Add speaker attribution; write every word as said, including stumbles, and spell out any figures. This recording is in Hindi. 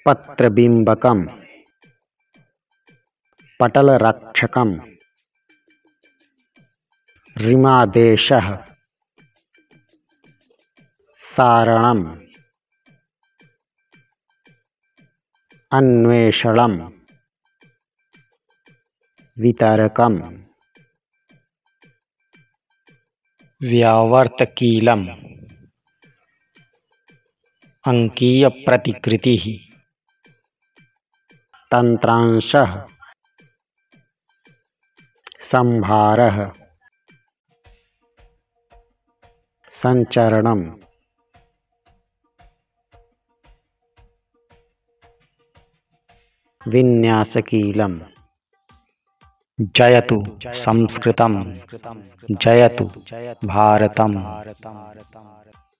Speaker 1: पत्रबिम्बकं पटलरक्षकं रिमादेशः सारणम् अन्वेषणं वितरकं व्यावर्तकीलम् अंकीयप्रतिकृतिः तंत्रांशः संभारः संचरणम् विन्यासकीलम्। जयतु संस्कृतं, जयतु भारतम्।